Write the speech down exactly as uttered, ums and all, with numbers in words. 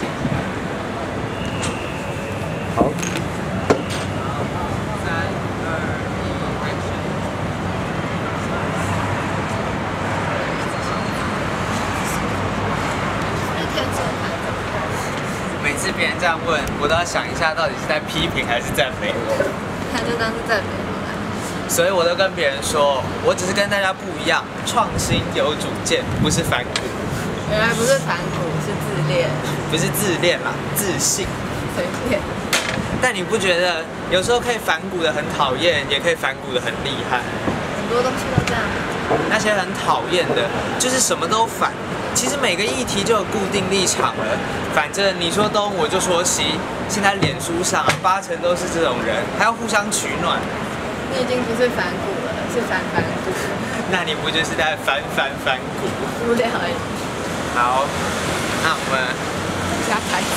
好。 三二一，action！ 是天生的。 每次别人这样问，我都要想一下，到底是在批评还是赞美我。 他就当是赞美我了。 所以我都跟别人说，我只是跟大家不一样，创新有主见，不是反骨。 原来不是反骨，是自恋。 不是自恋啦，自信。 随便。 但你不觉得有时候可以反骨的很讨厌，也可以反骨的很厉害？ 很多东西都这样。 那些很讨厌的，就是什么都反。其实每个议题就有固定立场了，反正你说东我就说西。现在脸书上啊，八成都是这种人，还要互相取暖。 你已经不是反骨了，是反反骨。 那你不就是在反反反骨？ 无聊而已。 好，那我们下台。